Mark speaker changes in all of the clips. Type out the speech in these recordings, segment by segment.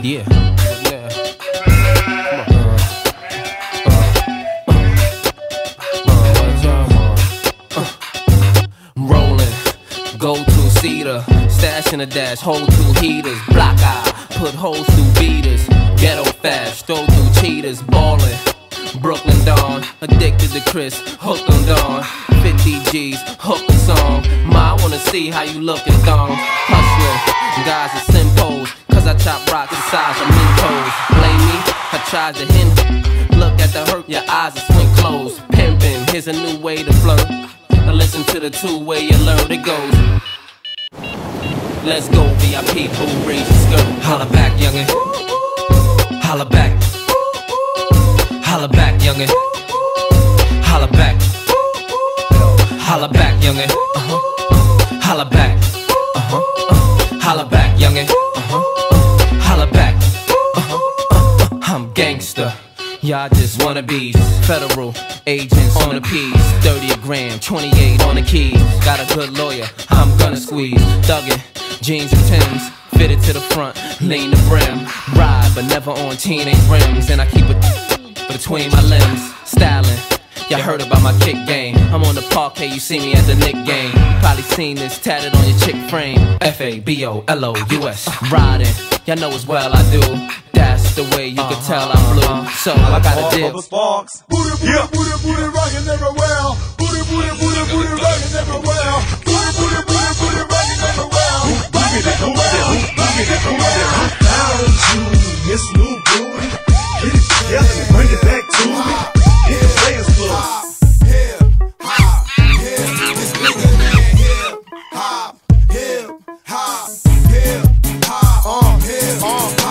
Speaker 1: Yeah. Rolling, go to cedar, stash in a dash, hold two heaters, block eye, put holes through beaters, ghetto fast, throw through cheaters, ballin', Brooklyn Dawn, addicted to Chris, hooked on Dawn, 50 G's, hooked a song, Ma, I wanna see how you lookin' Dawn, hustlin', guys are simpos, cause I chop rocks the size of Mentos, blame me, I tried to hint, look at the hurt, your eyes are swing closed, pimpin', here's a new way to flirt. Now listen to the two-way alert, it goes. Let's go, VIP, boo, raise your skirt. Holla back, youngin'. Holla back. Holla back, youngin'. Holla back. Holla back, youngin'. Holla back. Holla back, youngin'. Holla back. I'm gangster. Y'all just wanna be federal agents on the P's, 30 a gram, 28 on the keys. Got a good lawyer, I'm gonna squeeze. Thuggin', jeans and Timbs, fitted to the front, lean the brim. Ride, but never on teenage rims. And I keep it between my limbs, styling. Y'all heard about my kick game. I'm on the parquet, you see me at the Knick game. You probably seen this tatted on your chick frame. F-A-B-O-L-O-U-S. Riding, y'all know as well I do. That's the way you can tell I'm blue. So I got a dip.
Speaker 2: Booty, booty, booty, booty, rockin' everywhere. Booty, booty, booty, booty, rockin' everywhere. Booty, booty, booty, booty, rockin' everywhere. Rockin' everywhere. Rockin' everywhere. Down to Miss New Booty. Get it together and bring it back to me. Hit the players club. Hip hop, hip, it's bigger than hip hop, hip hop, hip hop, hip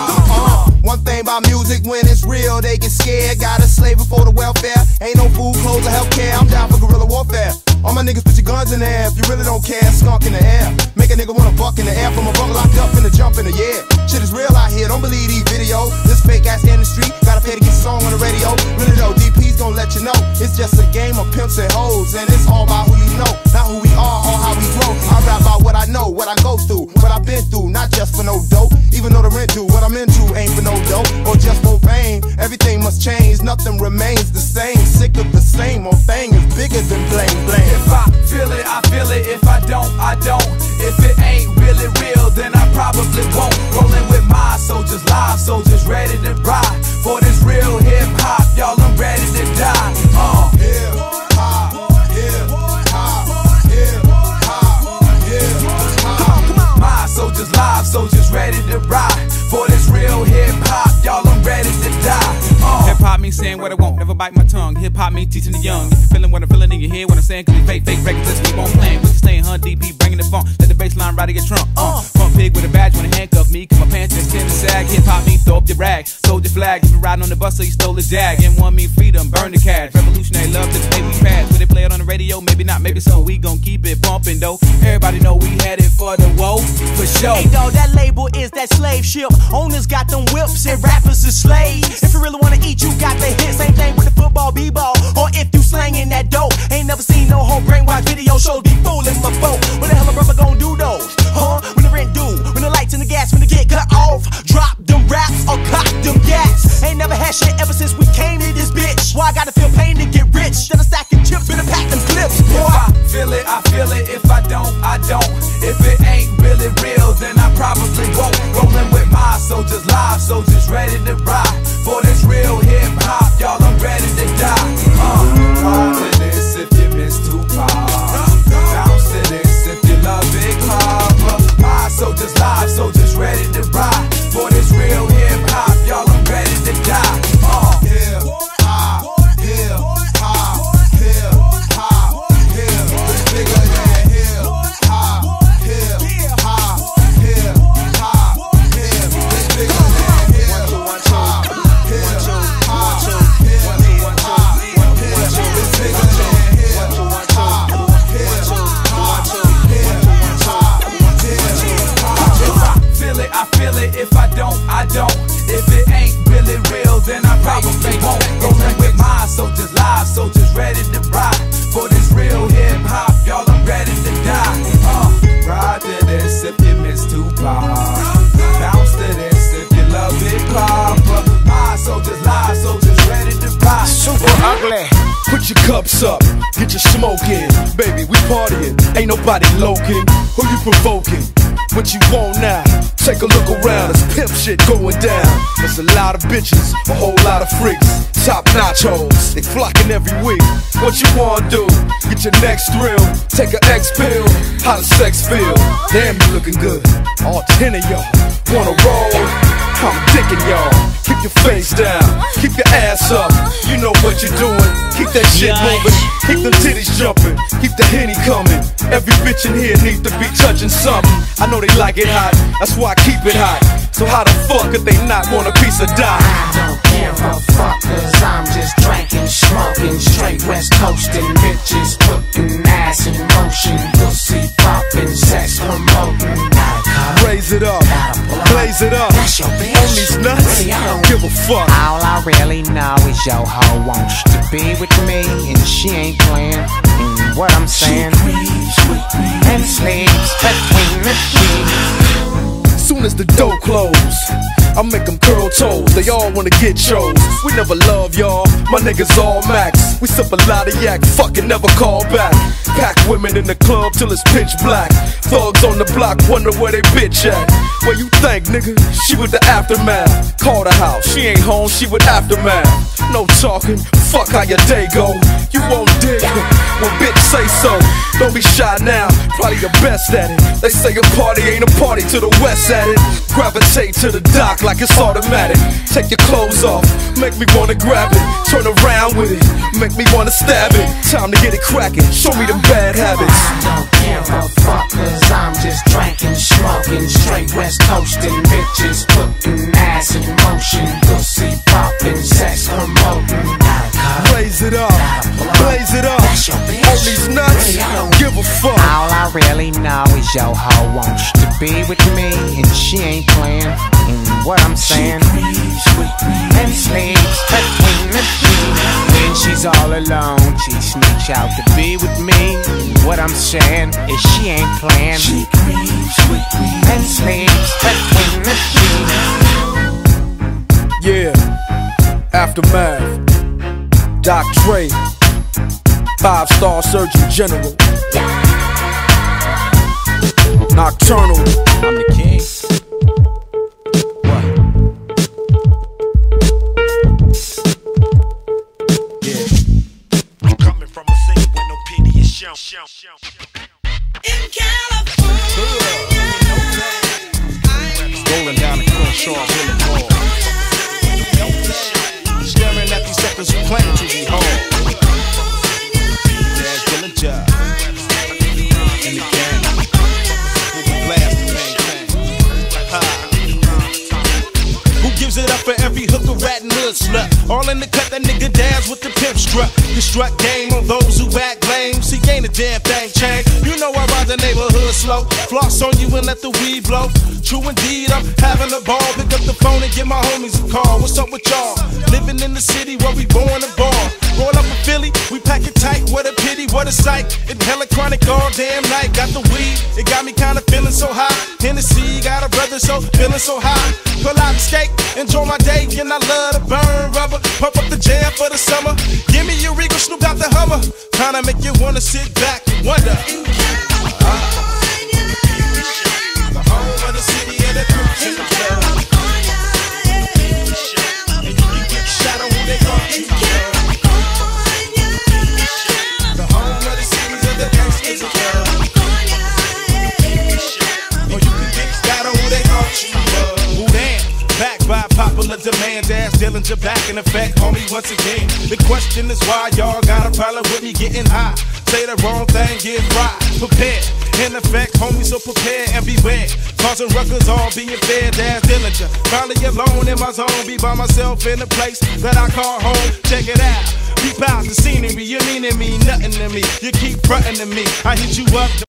Speaker 2: hop. One thing about music, when it's real, they get scared. Got a slave for the welfare. Ain't no food, clothes, or healthcare. I'm down for guerrilla warfare. All my niggas put your guns in the air. If you really don't care, skunk in the air. Make a nigga wanna buck in the air from a buck locked up in the jump in the air. Shit is real out here, don't believe these videos. This fake ass industry, gotta pay to get a song on the radio. Really though, DP's gon' let you know. It's just a game of pimps and hoes. And it's all about who you know, not who we are or how we grow. I rap about what I know, what I go through, what I've been through. Not just for no dope, even though the rent due. What I'm into ain't for no dope or just for fame. Everything must change, nothing remains the same. Sick of the same old thing is bigger than blame, blame.
Speaker 3: If I feel it, I feel it. If I don't, I don't. If it ain't really real, then I probably won't. Rolling with my soldiers, live soldiers, ready to ride. For this real hip hop, y'all, I'm ready to die.
Speaker 2: Hip hop, hip hop, hip hop, hip hop.
Speaker 3: Come on. My soldiers, live soldiers, ready to ride. For this real hip hop, y'all, I'm ready to die.
Speaker 4: Hip hop means saying what I want, never bite my tongue. Hip hop means teaching the young. If you feeling what I'm feeling in your head, what I'm saying, cause we fake records, let's keep on playing. We can stay in DP, bringing the funk, let the bass line ride your trunk. Front pig with a badge, wanna handcuff me, cause my pants just tend to sag. Hip hop means throw up your rag, soldier flag. If you riding on the bus, so you stole a jag. M1 mean freedom, burn the cash. Revolutionary love to the day we pass. Will they play it on the radio? Maybe not, maybe so. We gon' keep it bumping though. Everybody know we headed for the woe, for sure.
Speaker 5: Hey dawg, that label is that slave ship. Owners got them whips and rappers are slaves. If you really wanna eat, you got the hit. Same thing with the football, b-ball. Or if you slangin' that dope. Ain't never seen no whole brainwash video shows be fooling my folk. What the hell a brother gon' do those? Huh? When the rent due, when the lights and the gas, when the get cut off. Drop them raps or cock them gas. Ain't never had shit ever since we came to this bitch. Why I gotta feel pain to get rich? Then I stacking chips, better pack them clips, boy.
Speaker 3: If I feel it, I feel it. If I don't, I don't. If it ain't really real, then I probably won't. Rolling with my soldiers, live soldiers, ready to ride. For this real hip hop, y'all, I'm ready to die. Ride to this if you miss Tupac. Bounce to this if you love Big Papa. My soldiers, live soldiers, ready to ride. For this real hip hop, y'all, I'm ready to die.
Speaker 2: Hip hop, hip hop, hip hop, hip. It's bigger than hip hop, hip hop, hip hop, hip. It's bigger than hip hop, hip hop, hip hop, hip. It's bigger than hip hop, hip hop, hip hop, hip.
Speaker 3: If I feel it, I feel it. If I don't, I don't. If it ain't really real, then I probably won't. Rolling with my soldiers, live soldiers, ready to ride. For this real hip hop, y'all, I'm ready to die. Ride to this if you miss Tupac. Bounce to this if you love it.
Speaker 2: pipes up, get your smoke in. Baby, we partying, ain't nobody loking. Who you provoking? What you want now? Take a look around, it's pimp shit going down. There's a lot of bitches, a whole lot of freaks. Top-notch hoes, they flocking every week. What you wanna do? Get your next thrill, take an X pill. How does sex feel? Damn, you looking good. All 10 of y'all wanna roll? I'm dicking y'all. Keep your face down, keep your ass up. You know what you're doing. Keep that shit moving, keep them titties jumping, keep the Henny coming. Every bitch in here needs to be touching something. I know they like it hot, that's why I keep it hot. So how the fuck could they not want a piece of die?
Speaker 6: I don't give a fuck, cause I'm just drinking, smoking, straight west coasting. Bitches putting ass in motion, pussy popping, sex promoting.
Speaker 2: Raise it up, blaze it up.
Speaker 6: That's your bitch.
Speaker 2: On these nuts, I don't give a fuck.
Speaker 6: All I really know is your hoe wants to be with me, and she ain't playing. And what I'm saying, and sleeps between the sheets.
Speaker 2: Soon as the door close, I make them curl toes. They all wanna get chose. We never love y'all, my niggas all max. We sip a lot of yak, fucking never call back. Pack women in the club till it's pitch black. Thugs on the block wonder where they bitch at. Where you think, nigga? She with the aftermath. Call the house, she ain't home, she with aftermath. No talking, fuck how your day go. You won't dig when bitch say so. Don't be shy now, probably the best at it. They say a party ain't a party till the west at it. Gravitate to the dock like it's automatic. Take your clothes off, make me wanna grab it. Turn around with it, make me wanna stab it. Time to get it cracking, show me them bad habits.
Speaker 6: I don't give a fuck, cause I'm just drinking, smoking, straight west coasting. Bitches putting ass in motion, pussy popping, sex promoting.
Speaker 2: Raise it up, blaze it up. On these nuts, give a fuck.
Speaker 6: All I really know is your hoe wants to be with me, and she ain't playing. And what I'm saying, and sleeps between the sheets. When she's all alone, she sneaks out to be with me. And what I'm saying is she ain't playing. And sleeps between the sheets.
Speaker 2: Yeah, aftermath. Doc Dre, 5-star Surgeon General. Nocturnal,
Speaker 4: I'm the king. What?
Speaker 7: I'm coming from a city where no pity is shown.
Speaker 8: In California,
Speaker 4: Rolling down the Crenshaw Boulevard, staring at these suckers who claim to be home. Dad's still a job in the game. Who blast the main thing? Who gives it up for every hooker, rat, and hood slut? All in the cut, that nigga Daz with the pimp strut. The strut game on those who act lame. See, ain't a damn thing change. You know I ride the neighborhood slow. Floss on you and let the weed blow. True indeed, I'm having a ball. Pick up the phone and give my homies a call. What's up with y'all? Living in the city where we born and ball. Roll up in Philly, we pack it tight. What a pity, what a sight. It hella chronic all damn night. Got the weed, it got me kinda feeling so high. Hennessy, got a brother so feeling so high. Pull out the skate, enjoy my day, and I love to burn rubber. Pump up the jam for the summer. Give me your Regal, Snoop out the Hummer. Kinda make you wanna sit back and wonder. The home of the city and the groups in the club. And you can get shot on who they call you. The home of the cities and the gangsters in club. Or you can get shot on who they call you. Who damn? Backed by popular demand, Daz Dillinger back in effect, homie, once again. The question is why y'all got a problem with me getting high. Say the wrong thing, get fried. Prepare, in effect, homie, so prepare and beware. Causing ruckus, all being fair, Daz Dillinger. Finally alone in my zone, be by myself in a place that I call home. Check it out, peep out the scenery, you meaning me, nothing to me. You keep fronting to me, I hit you up.